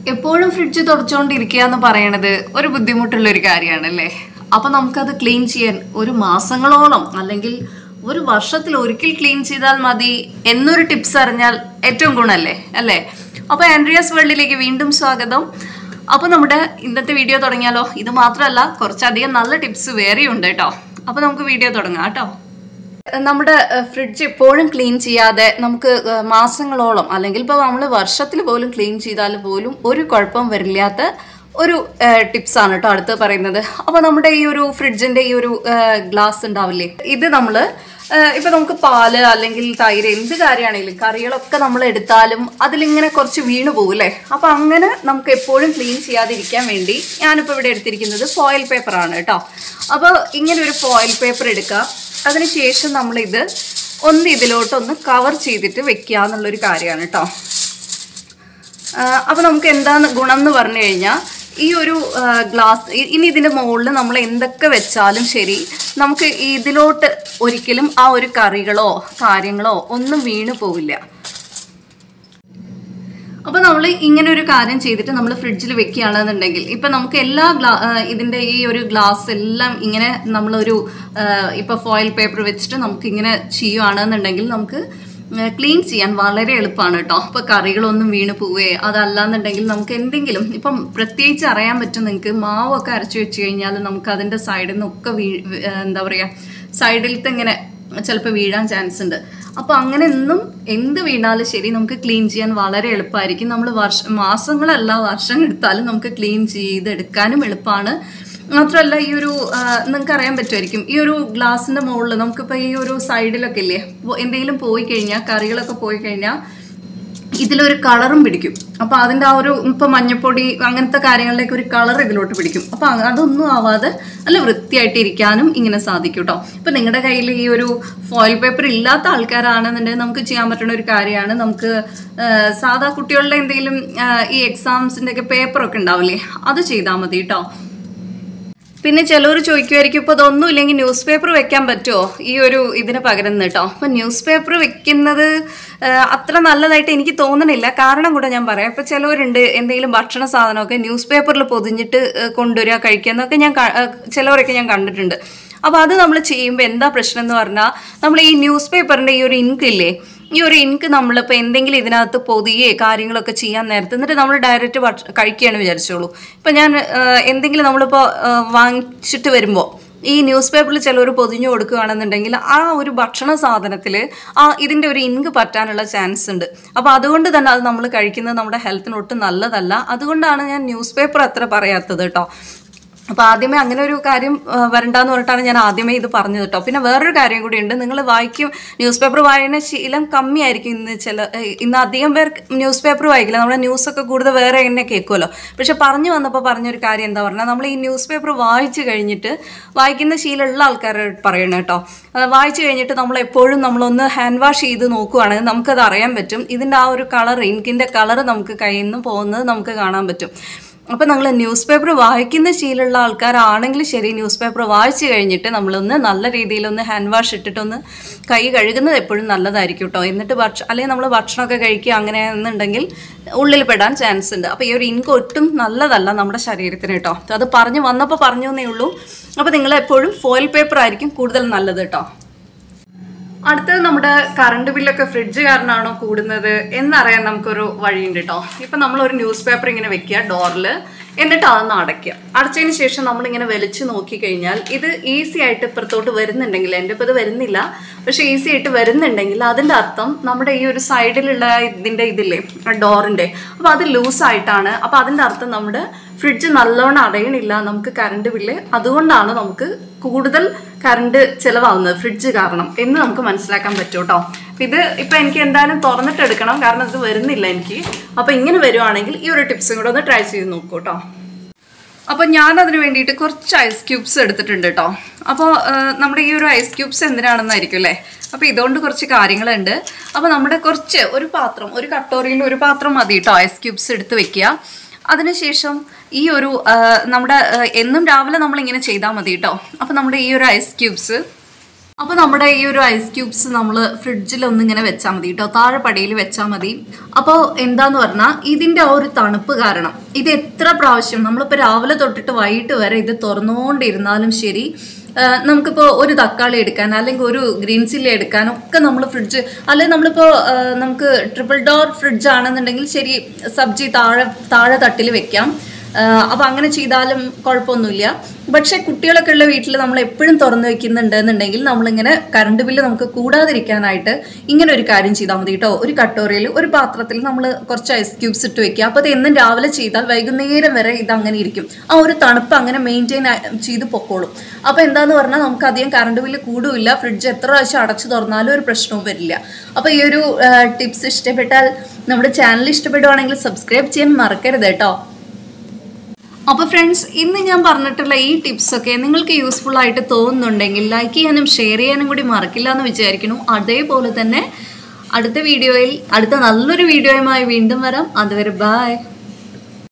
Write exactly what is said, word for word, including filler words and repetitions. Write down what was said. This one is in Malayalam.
എപ്പോഴും ഫ്രിഡ്ജ് തുടച്ചുകൊണ്ടിരിക്കുക എന്ന് പറയണത് ഒരു ബുദ്ധിമുട്ടുള്ള ഒരു കാര്യമാണല്ലേ. അപ്പൊ നമുക്കത് ക്ലീൻ ചെയ്യാൻ ഒരു മാസങ്ങളോളം അല്ലെങ്കിൽ ഒരു വർഷത്തിൽ ഒരിക്കൽ ക്ലീൻ ചെയ്താൽ മതി എന്നൊരു ടിപ്സ് അറിഞ്ഞാൽ ഏറ്റവും ഗുണമല്ലേ അല്ലേ. അപ്പൊ ആൻഡ്രിയാസ് വേൾഡിലേക്ക് വീണ്ടും സ്വാഗതം. അപ്പൊ നമ്മുടെ ഇന്നത്തെ വീഡിയോ തുടങ്ങിയാലോ. ഇത് മാത്രമല്ല, കുറച്ചധികം നല്ല ടിപ്സ് വേറെയുണ്ട് കേട്ടോ. അപ്പൊ നമുക്ക് വീഡിയോ തുടങ്ങാം കേട്ടോ. നമ്മുടെ ഫ്രിഡ്ജ് എപ്പോഴും ക്ലീൻ ചെയ്യാതെ നമുക്ക് മാസങ്ങളോളം അല്ലെങ്കിൽ ഇപ്പോൾ നമ്മൾ വർഷത്തിൽ പോലും ക്ലീൻ ചെയ്താൽ പോലും ഒരു കുഴപ്പം വരില്ലാത്ത ഒരു ടിപ്സ് ആണ് കേട്ടോ അടുത്ത് പറയുന്നത്. അപ്പോൾ നമ്മുടെ ഈ ഒരു ഫ്രിഡ്ജിന്റെ ഈ ഒരു ഗ്ലാസ് ഉണ്ടാവില്ലേ, ഇത് നമ്മൾ ഇപ്പൊ നമുക്ക് പാല് അല്ലെങ്കിൽ തൈര് എന്ത് കാര്യമാണെങ്കിലും കറികളൊക്കെ നമ്മൾ എടുത്താലും അതിലിങ്ങനെ കുറച്ച് വീണ് പോകും അല്ലേ. അപ്പൊ അങ്ങനെ നമുക്ക് എപ്പോഴും ക്ലീൻ ചെയ്യാതിരിക്കാൻ വേണ്ടി ഞാനിപ്പോൾ ഇവിടെ എടുത്തിരിക്കുന്നത് ഫോയിൽ പേപ്പർ ആണ് കേട്ടോ. അപ്പോൾ ഇങ്ങനെ ഒരു ഫോയിൽ പേപ്പർ എടുക്കുക. അതിനുശേഷം നമ്മളിത് ഒന്ന് ഇതിലോട്ടൊന്ന് കവർ ചെയ്തിട്ട് വെക്കുക എന്നുള്ളൊരു കാര്യമാണ് കേട്ടോ. അപ്പോൾ നമുക്ക് എന്താണ് ഗുണം എന്ന് പറഞ്ഞു കഴിഞ്ഞാൽ, ഈ ഒരു ഗ്ലാസ് ഇനി ഇതിൻ്റെ മുകളിൽ നമ്മൾ എന്തൊക്കെ വെച്ചാലും ശരി, നമുക്ക് ഇതിലോട്ട് ഒരിക്കലും ആ ഒരു കറികളോ കാര്യങ്ങളോ ഒന്നും വീണ് പോവില്ല. അപ്പോൾ നമ്മൾ ഇങ്ങനെ ഒരു കാര്യം ചെയ്തിട്ട് നമ്മൾ ഫ്രിഡ്ജിൽ വെക്കുകയാണെന്നുണ്ടെങ്കിൽ ഇപ്പം നമുക്ക് എല്ലാ ഗ്ലാ ഇതിൻ്റെ ഈ ഒരു ഗ്ലാസ് എല്ലാം ഇങ്ങനെ നമ്മളൊരു ഇപ്പോൾ ഫോയിൽ പേപ്പർ വെച്ചിട്ട് നമുക്ക് ഇങ്ങനെ ചെയ്യുകയാണെന്നുണ്ടെങ്കിൽ നമുക്ക് ക്ലീൻ ചെയ്യാൻ വളരെ എളുപ്പമാണ് കേട്ടോ. അപ്പോൾ കറികളൊന്നും വീണ് പോവേ അതല്ലാന്നുണ്ടെങ്കിൽ നമുക്ക് എന്തെങ്കിലും ഇപ്പം പ്രത്യേകിച്ച് അറിയാൻ പറ്റും നിങ്ങൾക്ക്, മാവൊക്കെ അരച്ച് വെച്ച് കഴിഞ്ഞാൽ നമുക്ക് അതിൻ്റെ സൈഡിൽ നിന്നൊക്കെ വീ എന്താ പറയുക സൈഡിലത്തെ ഇങ്ങനെ ചിലപ്പോൾ വീഴാൻ ചാൻസ് ഉണ്ട്. അപ്പോൾ അങ്ങനെ ഒന്നും എന്ത് വീണാലും ശരി നമുക്ക് ക്ലീൻ ചെയ്യാൻ വളരെ എളുപ്പമായിരിക്കും. നമ്മൾ വർഷ മാസങ്ങളല്ല വർഷം എടുത്താലും നമുക്ക് ക്ലീൻ ചെയ്തെടുക്കാനും എളുപ്പമാണ്. മാത്രമല്ല ഈ ഒരു നിങ്ങൾക്ക് അറിയാൻ പറ്റുമായിരിക്കും, ഈ ഒരു ഗ്ലാസിൻ്റെ മുകളിൽ നമുക്കിപ്പോൾ ഈ ഒരു സൈഡിലൊക്കെ ഇല്ലേ എന്തെങ്കിലും പോയി കഴിഞ്ഞാൽ കറികളൊക്കെ പോയി കഴിഞ്ഞാൽ ഇതിലൊരു കളറും പിടിക്കും. അപ്പോൾ അതിൻ്റെ ആ ഒരു ഇപ്പം മഞ്ഞപ്പൊടി അങ്ങനത്തെ കാര്യങ്ങളിലേക്ക് ഒരു കളർ ഇതിലോട്ട് പിടിക്കും. അപ്പോൾ അതൊന്നും ആവാതെ നല്ല വൃത്തിയായിട്ട് ഇരിക്കാനും ഇങ്ങനെ സാധിക്കും കേട്ടോ. ഇപ്പം നിങ്ങളുടെ കയ്യിൽ ഈ ഒരു ഫോയിൽ പേപ്പർ ഇല്ലാത്ത ആൾക്കാരാണെന്നുണ്ടെങ്കിൽ നമുക്ക് ചെയ്യാൻ പറ്റുന്ന ഒരു കാര്യമാണ്, നമുക്ക് സാധാ കുട്ടികളുടെ എന്തെങ്കിലും ഈ എക്സാംസിൻ്റെ ഒക്കെ പേപ്പറൊക്കെ ഉണ്ടാവില്ലേ, അത് ചെയ്താൽ മതി കേട്ടോ. പിന്നെ ചിലവർ ചോദിക്കുമായിരിക്കും ഇപ്പോൾ ഇതൊന്നും ഇല്ലെങ്കിൽ ന്യൂസ് പേപ്പർ വെക്കാൻ പറ്റുമോ ഈ ഒരു ഇതിന് പകരം കേട്ടോ. അപ്പോൾ ന്യൂസ് പേപ്പർ വെക്കുന്നത് അത്ര നല്ലതായിട്ട് എനിക്ക് തോന്നണില്ല. കാരണം കൂടെ ഞാൻ പറയാം. ഇപ്പോൾ ചിലവരുണ്ട് എന്തെങ്കിലും ഭക്ഷണ സാധനമൊക്കെ ന്യൂസ് പേപ്പറിൽ പൊതിഞ്ഞിട്ട് കൊണ്ടുവരിക കഴിക്കുക എന്നൊക്കെ ഞാൻ ചിലവരൊക്കെ ഞാൻ കണ്ടിട്ടുണ്ട്. അപ്പോൾ അത് നമ്മൾ ചെയ്യുമ്പോൾ എന്താ പ്രശ്നം എന്ന് പറഞ്ഞാൽ, നമ്മൾ ഈ ന്യൂസ് പേപ്പറിൻ്റെ ഈ ഒരു ഇങ്ക് ഇല്ലേ, ഈ ഒരു ഇങ്ക് നമ്മളിപ്പോൾ എന്തെങ്കിലും ഇതിനകത്ത് പൊതിയെ കാര്യങ്ങളൊക്കെ ചെയ്യാൻ നേരത്തെ എന്നിട്ട് നമ്മൾ ഡയറക്റ്റ് കഴിക്കുകയാണ് വിചാരിച്ചോളൂ. ഇപ്പം ഞാൻ എന്തെങ്കിലും നമ്മളിപ്പോൾ വാങ്ങിച്ചിട്ട് വരുമ്പോൾ ഈ ന്യൂസ് പേപ്പറിൽ ചിലർ പൊതിഞ്ഞു കൊടുക്കുകയാണെന്നുണ്ടെങ്കിൽ ആ ഒരു ഭക്ഷണ സാധനത്തിൽ ആ ഇതിൻ്റെ ഒരു ഇങ്ക് പറ്റാനുള്ള ചാൻസ് ഉണ്ട്. അപ്പോൾ അതുകൊണ്ട് തന്നെ അത് നമ്മൾ കഴിക്കുന്നത് നമ്മുടെ ഹെൽത്തിന് ഒട്ടും നല്ലതല്ല. അതുകൊണ്ടാണ് ഞാൻ ന്യൂസ് പേപ്പർ അത്ര പറയാത്തത് കേട്ടോ. അപ്പോൾ ആദ്യമേ അങ്ങനെ ഒരു കാര്യം വരണ്ടെന്ന് പറഞ്ഞിട്ടാണ് ഞാൻ ആദ്യമേ ഇത് പറഞ്ഞത് കേട്ടോ. പിന്നെ വേറൊരു കാര്യം കൂടി ഉണ്ട്, നിങ്ങൾ വായിക്കും ന്യൂസ് പേപ്പർ വായന ശീലം കമ്മിയായിരിക്കും ഇന്ന്. ചില ഇന്ന് അധികം പേർ ന്യൂസ് പേപ്പർ വായിക്കില്ല, നമ്മുടെ ന്യൂസൊക്കെ കൂടുതൽ വേറെ എന്നെ കേൾക്കുമല്ലോ. പക്ഷെ പറഞ്ഞു വന്നപ്പോൾ പറഞ്ഞൊരു കാര്യം എന്താ പറഞ്ഞാൽ, നമ്മൾ ഈ ന്യൂസ് പേപ്പർ വായിച്ചു കഴിഞ്ഞിട്ട് വായിക്കുന്ന ശീലമുള്ള ആൾക്കാരോട് പറയണം കേട്ടോ. വായിച്ചു കഴിഞ്ഞിട്ട് നമ്മൾ എപ്പോഴും നമ്മളൊന്ന് ഹാൻഡ് വാഷ് ചെയ്ത് നോക്കുകയാണെങ്കിൽ നമുക്കത് അറിയാൻ പറ്റും. ഇതിൻ്റെ ആ ഒരു കളർ ഇങ്കിൻ്റെ കളർ നമുക്ക് കയ്യിൽ നിന്ന് പോകുന്നത് നമുക്ക് കാണാൻ പറ്റും. അപ്പോൾ നമ്മൾ ന്യൂസ് പേപ്പർ വായിക്കുന്ന ശീലമുള്ള ആൾക്കാരാണെങ്കിൽ ശരി, ന്യൂസ് പേപ്പർ വായിച്ചു കഴിഞ്ഞിട്ട് നമ്മളൊന്ന് നല്ല രീതിയിലൊന്ന് ഹാൻഡ് വാഷ് ഇട്ടിട്ടൊന്ന് കൈ കഴുകുന്നത് എപ്പോഴും നല്ലതായിരിക്കും കേട്ടോ. എന്നിട്ട് ഭക്ഷണം അല്ലെങ്കിൽ നമ്മൾ ഭക്ഷണമൊക്കെ കഴിക്കുക അങ്ങനെയാണെന്നുണ്ടെങ്കിൽ ഉള്ളിൽ പെടാൻ ചാൻസ് ഉണ്ട്. അപ്പോൾ ഈ ഒരു ഇങ്ക് ഒട്ടും നല്ലതല്ല നമ്മുടെ ശരീരത്തിന് കേട്ടോ. അത് പറഞ്ഞു വന്നപ്പോൾ പറഞ്ഞു എന്നേ ഉള്ളൂ. അപ്പോൾ നിങ്ങൾ എപ്പോഴും ഫോയിൽ പേപ്പർ ആയിരിക്കും കൂടുതൽ നല്ലത് കേട്ടോ. അടുത്തത് നമ്മുടെ കറണ്ട് ബില്ലൊക്കെ ഫ്രിഡ്ജ് കാരണമാണോ കൂടുന്നത് എന്നറിയാൻ നമുക്കൊരു വഴിയുണ്ട് കേട്ടോ. ഇപ്പം നമ്മളൊരു ന്യൂസ് പേപ്പർ ഇങ്ങനെ വെക്കുക ഡോറിൽ, എന്നിട്ട് അതൊന്ന് അടയ്ക്കുക. അടച്ചതിന് ശേഷം നമ്മളിങ്ങനെ വലിച്ചു നോക്കിക്കഴിഞ്ഞാൽ ഇത് ഈസി ആയിട്ട് ഇപ്പുറത്തോട്ട് വരുന്നുണ്ടെങ്കിൽ, എൻ്റെ ഇപ്പോൾ ഇത് വരുന്നില്ല പക്ഷേ ഈസി ആയിട്ട് വരുന്നുണ്ടെങ്കിൽ അതിൻ്റെ അർത്ഥം നമ്മുടെ ഈ ഒരു സൈഡിലുള്ള ഇതിൻ്റെ ഇതില്ലേ ഡോറിൻ്റെ, അപ്പോൾ അത് ലൂസായിട്ടാണ്. അപ്പോൾ അതിൻ്റെ അർത്ഥം നമ്മുടെ ഫ്രിഡ്ജ് നല്ലോണം അടയണില്ല, നമുക്ക് കറണ്ട് ബില്ല് അതുകൊണ്ടാണ് നമുക്ക് കൂടുതൽ കറണ്ട് ചിലവാകുന്നത് ഫ്രിഡ്ജ് കാരണം എന്ന് നമുക്ക് മനസ്സിലാക്കാൻ പറ്റും കേട്ടോ. അപ്പം ഇത് ഇപ്പം എനിക്ക് എന്തായാലും തുറന്നിട്ട് എടുക്കണം, കാരണം ഇത് വരുന്നില്ല എനിക്ക്. അപ്പോൾ ഇങ്ങനെ വരുവാണെങ്കിൽ ഈ ഒരു ടിപ്സും കൂടെ ഒന്ന് ട്രൈ ചെയ്ത് നോക്കൂ കേട്ടോ. അപ്പോൾ ഞാനതിന് വേണ്ടിയിട്ട് കുറച്ച് ഐസ് ക്യൂബ്സ് എടുത്തിട്ടുണ്ട് കേട്ടോ. അപ്പോൾ നമ്മുടെ ഈ ഒരു ഐസ് ക്യൂബ്സ് എന്തിനാണെന്നായിരിക്കും അല്ലേ. അപ്പോൾ ഇതുകൊണ്ട് കുറച്ച് കാര്യങ്ങളുണ്ട്. അപ്പോൾ നമ്മുടെ കുറച്ച് ഒരു പാത്രം, ഒരു കട്ടോറിയിൽ ഒരു പാത്രം മതി കേട്ടോ ഐസ് ക്യൂബ്സ് എടുത്ത് വെക്കുക. അതിനുശേഷം ഈ ഒരു നമ്മുടെ എന്നും രാവിലെ നമ്മളിങ്ങനെ ചെയ്താൽ മതി കേട്ടോ. അപ്പോൾ നമ്മുടെ ഈ ഒരു ഐസ് ക്യൂബ്സ് അപ്പോൾ നമ്മുടെ ഈ ഒരു ഐസ് ക്യൂബ്സ് നമ്മൾ ഫ്രിഡ്ജിൽ ഒന്നിങ്ങനെ വെച്ചാൽ മതി കേട്ടോ, താഴെ പടിയിൽ വെച്ചാൽ മതി. അപ്പോൾ എന്താന്ന് പറഞ്ഞാൽ ഇതിൻ്റെ ആ ഒരു തണുപ്പ് കാരണം ഇത് എത്ര പ്രാവശ്യം നമ്മളിപ്പോൾ രാവിലെ തൊട്ടിട്ട് വൈകിട്ട് വരെ ഇത് തുറന്നുകൊണ്ടിരുന്നാലും ശരി, നമുക്കിപ്പോൾ ഒരു തക്കാളി എടുക്കാൻ അല്ലെങ്കിൽ ഒരു ഗ്രീൻ ചില്ലി എടുക്കാനൊക്കെ നമ്മൾ ഫ്രിഡ്ജ്, അല്ലെങ്കിൽ നമ്മളിപ്പോൾ നമുക്ക് ട്രിപ്പിൾ ഡോർ ഫ്രിഡ്ജ് ആണെന്നുണ്ടെങ്കിൽ ശരി സബ്ജി താഴെ താഴെ തട്ടിൽ വെക്കാം. അപ്പോൾ അങ്ങനെ ചെയ്താലും കുഴപ്പമൊന്നുമില്ല. പക്ഷേ കുട്ടികളൊക്കെ ഉള്ള വീട്ടിൽ നമ്മൾ എപ്പോഴും തുറന്നു വെക്കുന്നുണ്ട് എന്നുണ്ടെങ്കിൽ നമ്മളിങ്ങനെ കറണ്ട് ബില്ല് നമുക്ക് കൂടാതിരിക്കാനായിട്ട് ഇങ്ങനെ ഒരു കാര്യം ചെയ്താൽ മതി കേട്ടോ. ഒരു കട്ടോറിയിൽ ഒരു പാത്രത്തിൽ നമ്മൾ കുറച്ച് ഐസ് ക്യൂബ്സ് ഇട്ട് വെക്കുക. അപ്പോൾ അത് എന്നും രാവിലെ ചെയ്താൽ വൈകുന്നേരം വരെ ഇത് അങ്ങനെ ഇരിക്കും. ആ ഒരു തണുപ്പ് അങ്ങനെ മെയിൻറ്റെയിൻ ചെയ്ത് പൊക്കോളും. അപ്പോൾ എന്താന്ന് പറഞ്ഞാൽ നമുക്ക് അധികം കറണ്ട് ബില്ല് കൂടുമില്ല. ഫ്രിഡ്ജ് എത്ര പ്രാവശ്യം അടച്ചു തുറന്നാലും ഒരു പ്രശ്നവും വരില്ല. അപ്പോൾ ഈ ഒരു ടിപ്സ് ഇഷ്ടപ്പെട്ടാൽ നമ്മുടെ ചാനൽ ഇഷ്ടപ്പെടുവാണെങ്കിൽ സബ്സ്ക്രൈബ് ചെയ്യാൻ മറക്കരുത് കേട്ടോ. അപ്പോൾ ഫ്രണ്ട്സ്, ഇന്ന് ഞാൻ പറഞ്ഞിട്ടുള്ള ഈ ടിപ്സൊക്കെ നിങ്ങൾക്ക് യൂസ്ഫുൾ ആയിട്ട് തോന്നുന്നുണ്ടെങ്കിൽ ലൈക്ക് ചെയ്യാനും ഷെയർ ചെയ്യാനും കൂടി മറക്കില്ല എന്ന് വിചാരിക്കുന്നു. അതേപോലെ തന്നെ അടുത്ത വീഡിയോയിൽ അടുത്ത നല്ലൊരു വീഡിയോയുമായി വീണ്ടും വരാം. അതുവരെ ബൈ.